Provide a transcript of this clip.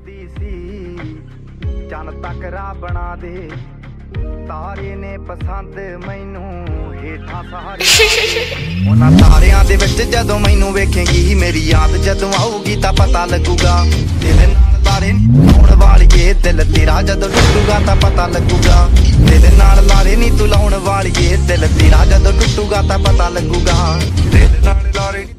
ਚਾਹੁੰਦੀ ਸੀ ਚੰਨ ਤੱਕ ਰਾਹ ਬਣਾ ਦੇ, ਤਾਰੇ ਨੇ ਪਸੰਦ ਮੈਨੂੰ ਹੇਠਾਂ ਸਹਾਰੇ। ਉਹਨਾਂ ਤਾਰਿਆਂ ਦੇ ਵਿੱਚ ਜਦੋਂ ਮੈਨੂੰ ਵੇਖੇਂਗੀ, ਮੇਰੀ ਯਾਦ ਜਦੋਂ ਆਊਗੀ ਤਾਂ ਪਤਾ ਲੱਗੂਗਾ। ਤੇਰੇ ਨਾਲ ਲਾਰੇ ਨੀ ਲਾਉਣ ਵਾਲੀਏ, ਦਿਲ ਤੇਰਾ ਜਦੋਂ ਟੁੱਟੂਗਾ ਤਾਂ ਪਤਾ ਲੱਗੂਗਾ। ਤੇਰੇ ਨਾਲ ਲਾਰੇ ਨੀ ਤੂੰ ਲਾਉਣ ਵਾਲੀਏ, ਦਿਲ ਤੇਰਾ ਜਦੋਂ ਟੁੱਟੂਗਾ ਤਾਂ ਪਤਾ ਲੱਗੂਗਾ। ਤੇਰੇ ਨਾਲ ਲਾਰੇ